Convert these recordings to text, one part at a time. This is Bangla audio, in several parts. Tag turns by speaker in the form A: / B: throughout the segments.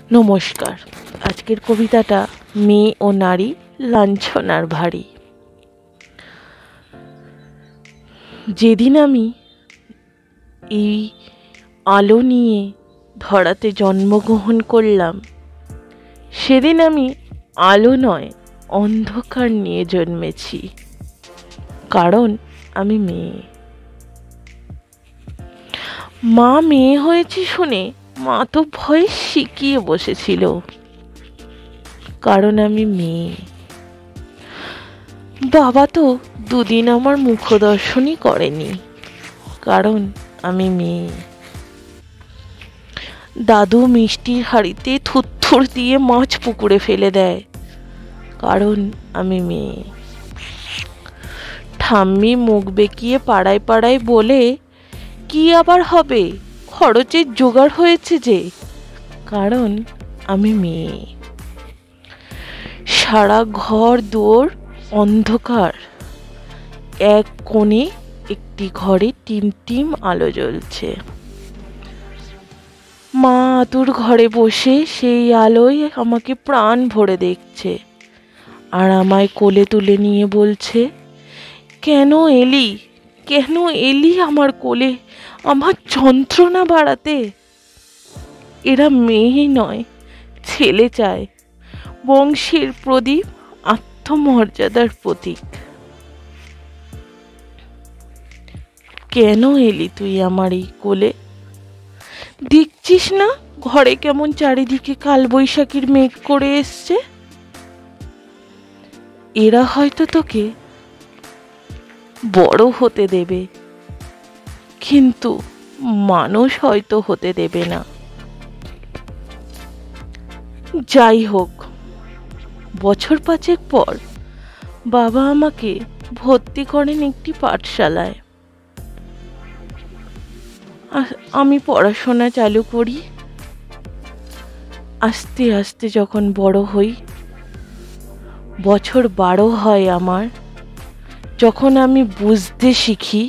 A: নমস্কার। আজকের কবিতাটা মেয়ে ও নারী লাঞ্ছনার ভারী। যেদিন আমি এই আলো নিয়ে ধরাতে জন্মগ্রহণ করলাম, সেদিন আমি আলো নয় অন্ধকার নিয়ে জন্মেছি, কারণ আমি মেয়ে। মা মেয়ে হয়েছি শুনে মা তো ভয়ে শিখিয়ে বসেছিল, কারণ আমি মেয়ে। বাবা তো দুদিন আমার মুখদর্শনই করেনি, কারণ আমি মেয়ে। দাদু মিষ্টির হাঁড়িতে থুত্থুর দিয়ে মাছ পুকুরে ফেলে দেয়, কারণ আমি মেয়ে। ঠাম্মি মুখ বেঁকিয়ে পাড়ায় পাড়ায় বলে, কি আবার হবে, খরচের জোগাড় হয়েছে যে, কারণ আমি মেয়ে। সারা ঘর দুয়ার অন্ধকার, এক কোণে একটি ঘরে টিম টিম আলো জ্বলছে। মা আতুর ঘরে বসে সেই আলোয় আমাকে প্রাণ ভরে দেখছে, আর আমায় কোলে তুলে নিয়ে বলছে, কেন এলি, কেন এলি আমার কোলে আমার যন্ত্রণা বাড়াতে। এরা মেয়ে নয়, ছেলে চায়, বংশের প্রদীপ, আত্মমর্যাদার প্রতীক। কেন এলি তুই আমার এই কোলে? দেখছিস না ঘরে কেমন চারিদিকে কালবৈশাখীর মেঘ করে এসছে। এরা হয়তো তোকে বড় হতে দেবে, কিন্তু মানুষ হয়তো হতে দেবে না। যাই হোক, বছর পাঁচেক পর বাবা আমাকে ভর্তি করেন একটি পাঠশালায়। আমি পড়াশোনা চালু করি। আস্তে আস্তে যখন বড় হই, বছর 12 হয় আমার, যখন আমি বুঝতে শিখি,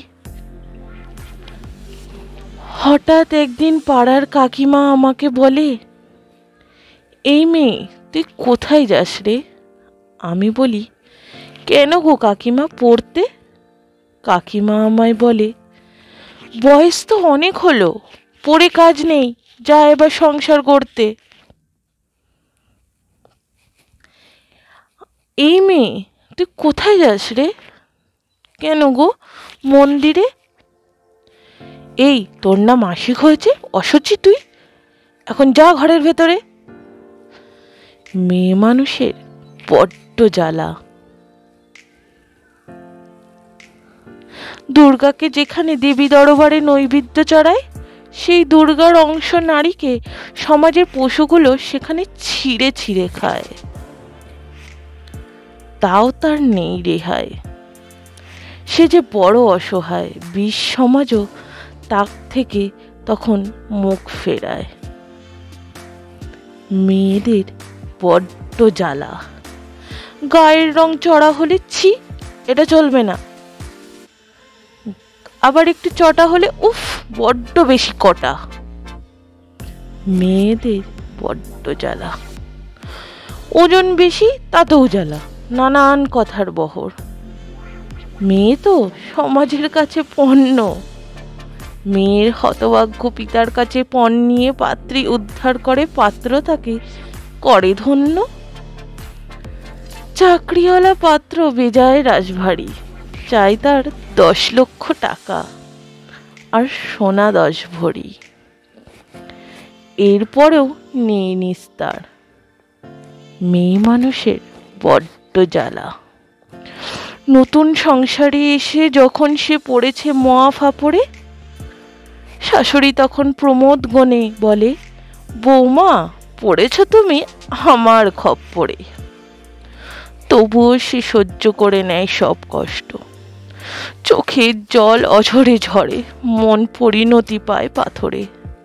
A: হঠাৎ একদিন পাড়ার কাকিমা আমাকে বলে, এই মেয়ে তুই কোথায় যাস রে? আমি বলি, কেন গো কাকিমা, পড়তে? কাকিমা আমায় বলে, বয়স তো অনেক হলো, পড়ে কাজ নেই, যা এবার সংসার করতে। এই মেয়ে তুই কোথায় যাস রে? কেন গো, মন্দিরে। এই তোর না মাসিক হয়েছে, অসুচি তুই, এখন যা ঘরের ভেতরে। মেয়ে মানুষের বড্ড জ্বালা। দুর্গাকে যেখানে দেবী দরবারে নৈবেদ্য চড়ায়, সেই দুর্গার অংশ নারীকে সমাজের পশুগুলো সেখানে ছিঁড়ে ছিঁড়ে খায়, তাও তার নেই রেহাই। সে যে বড় অসহায়, বিষ সমাজও তার থেকে তখন মুখ ফেরায়। মেয়েদের বড্ড জ্বালা। গায়ের রং চড়া হলে ছি, এটা চলবে না, আবার একটু চটা হলে উফ বড্ড বেশি কটা। মেয়েদের বড্ড জ্বালা। ওজন বেশি, তাতেও জ্বালা, নানান কথার বহর। মেয়ে তো সমাজের কাছে পণ্য। মেয়ের হতভাগ্য পিতার কাছে পণ নিয়ে পাত্রী উদ্ধার করে, পাত্র তাকে করে ধন্য। চাকরিওয়ালা পাত্র বেজায় রাশভারী, চাই তার 10 লক্ষ টাকা আর সোনা 10 ভরি। এরপরেও নেই নিস্তার। মেয়ে মানুষের বড্ড জ্বালা। নতুন সংসারে এসে যখন সে পড়েছে মহা ফাপড়ে, শাশুড়ি তখন প্রমোদ গণে বলে, বৌমা পড়েছ তুমি আমার খপ্পরে। তবুও সে সহ্য করে নেয় সব কষ্ট। চোখের জল অঝরে ঝরে, মন পরিণতি পায় পাথরে।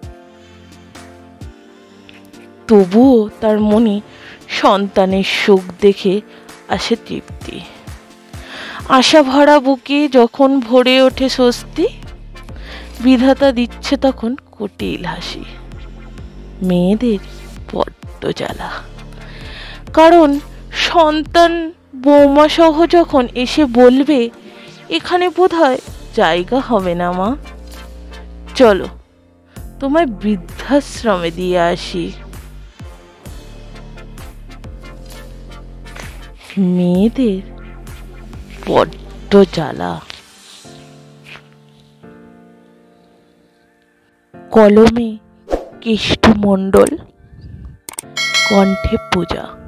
A: তবুও তার মনে সন্তানের সুখ দেখে আসে তৃপ্তি। আশা ভরা বুকে যখন ভরে ওঠে স্বস্তি, বিধাতা দিচ্ছে তখন কুটিল হাসি। মেয়েদের বড্ড বড্ড জ্বালা। কারণ সন্তান বৌমা সহ যখন এসে বলবে এখানে বোধহয় জায়গা হবে না মা, চলো তোমায় বৃদ্ধাশ্রমে দিয়ে আসি। মেয়েদের বড্ড জ্বালা। কলমে কেষ্টু মণ্ডল, কণ্ঠে পূজা।